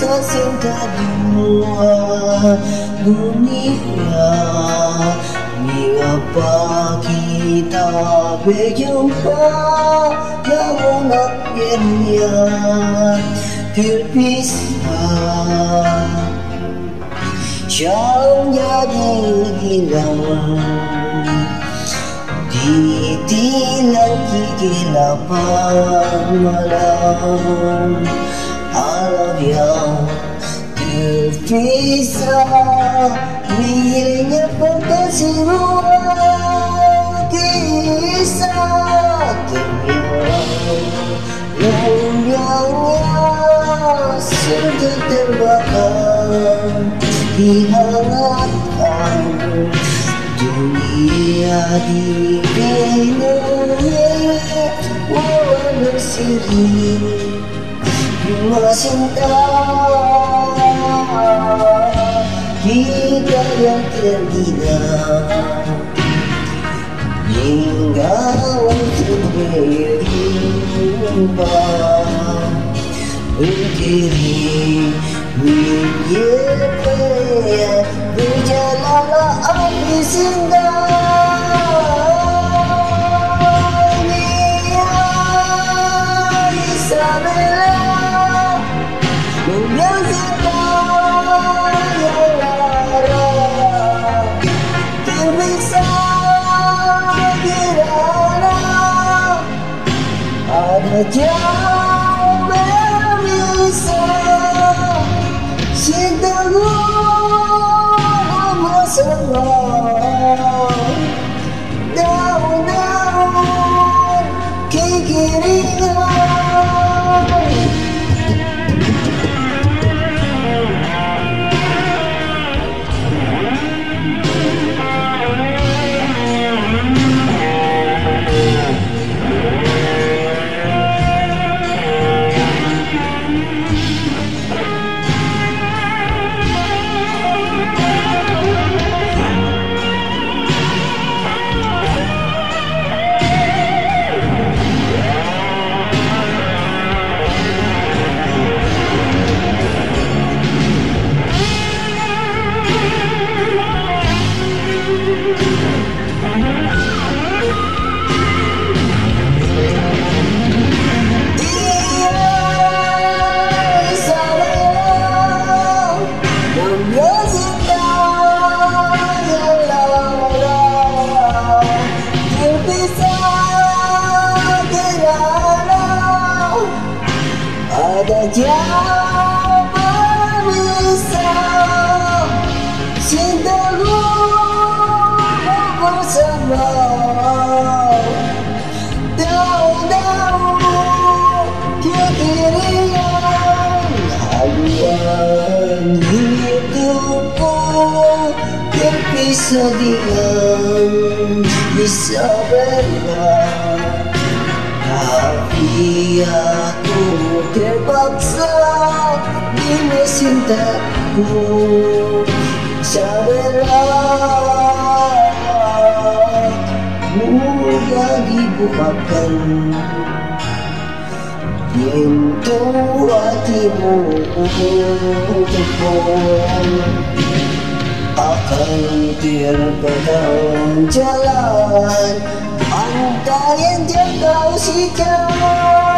cinta di luar dunia. Mengapa kita berjumpa namun akhirnya terpisah? Jauh jadi hilang ditilang kegelapan malam. Alam yang terpisah miliknya fantasi ruang kisah yang sudah terbakar dihangatkan. Dunia dibinai walau bersiri dua cinta kita yang terbina hingga untuk berjumpa. Berdiri menyepaya berjalanlah api sendiri. Isabella membiasakan yang lara terpisah kerana ada jauh berpisah. Cintaku bersama daun-daun kekeringan. Ada jauh berpisah. Cintaku bersama daun-daun kekeringan. Haluan hidupku terpisah dengan Isabella. Tapi aku terpaksa demi cintaku. Isabella mudah dibukakan pintu hatimu untukku. Akan terpedang jalan antara yang jauh si jauh.